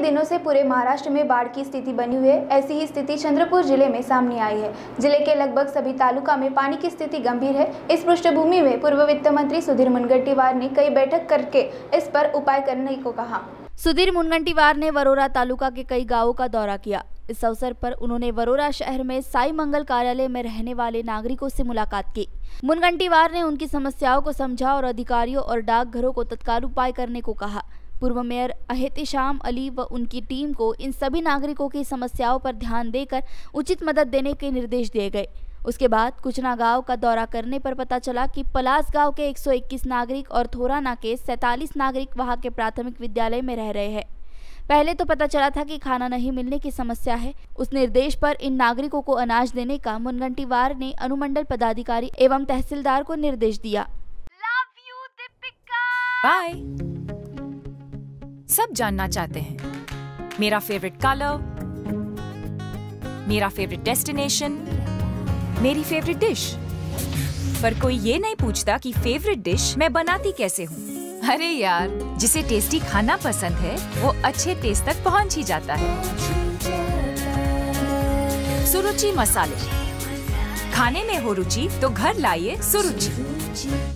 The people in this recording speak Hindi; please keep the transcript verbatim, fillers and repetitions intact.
दिनों से पूरे महाराष्ट्र में बाढ़ की स्थिति बनी हुई है। ऐसी ही स्थिति चंद्रपुर जिले में सामने आई है। जिले के लगभग सभी तालुका में पानी की स्थिति गंभीर है। इस पृष्ठभूमि में पूर्व वित्त मंत्री सुधीर मुनगंटीवार ने कई बैठक करके इस पर उपाय करने को कहा। सुधीर मुनगंटीवार ने वरोरा तालुका के कई गांवों का दौरा किया। इस अवसर पर उन्होंने वरोरा शहर में साई मंगल कार्यालय में रहने वाले नागरिकों से मुलाकात की। मुनगंटीवार ने उनकी समस्याओं को समझा और अधिकारियों और डाकघरों को तत्काल उपाय करने को कहा। पूर्व मेयर एहतेशाम अली व उनकी टीम को इन सभी नागरिकों की समस्याओं पर ध्यान देकर उचित मदद देने के निर्देश दिए गए। उसके बाद कुचना गांव का दौरा करने पर पता चला कि पलास गांव के एक सौ इक्कीस नागरिक और थोराना के सैंतालीस नागरिक वहां के प्राथमिक विद्यालय में रह रहे हैं। पहले तो पता चला था कि खाना नहीं मिलने की समस्या है। उस निर्देश पर इन नागरिकों को अनाज देने का मुनगंटीवार ने अनुमंडल पदाधिकारी एवं तहसीलदार को निर्देश दिया। बाय। सब जानना चाहते हैं मेरा फेवरेट कलर, मेरा फेवरेट डेस्टिनेशन, मेरी फेवरेट डिश, पर कोई ये नहीं पूछता कि फेवरेट डिश मैं बनाती कैसे हूँ। अरे यार, जिसे टेस्टी खाना पसंद है वो अच्छे टेस्ट तक पहुँच ही जाता है। सुरुचि मसाले, खाने में हो रुचि तो घर लाइए सुरुचि।